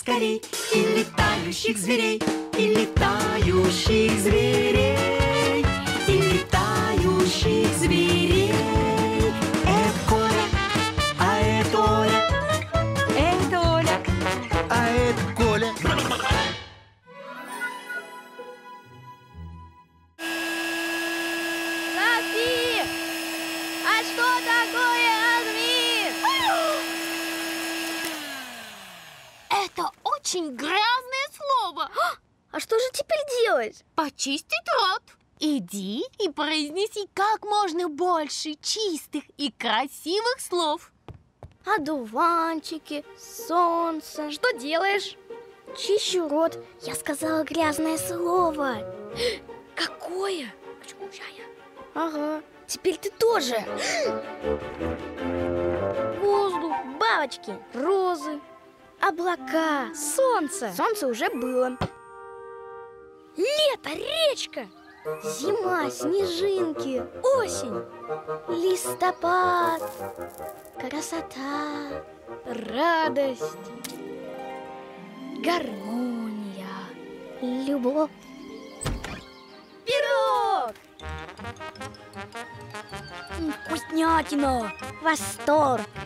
скорей, и летающих зверей, и летающих зверей, и летающих зверей. Это Коля, а это Оля, Это Оля. А это Коля. Софи! А что такое админ? Это очень грязное слово. А что же теперь делать? Почистить рот. Иди и произнеси как можно больше чистых и красивых слов. Одуванчики, солнце. Что делаешь? Чищу рот. Я сказала грязное слово. Какое? Ага. Теперь ты тоже. Воздух, бабочки, розы, облака, солнце. Солнце уже было. Лето, речка, зима, снежинки, осень, листопад, красота, радость, гармония, любовь. Пирог! Вкуснятина! Восторг!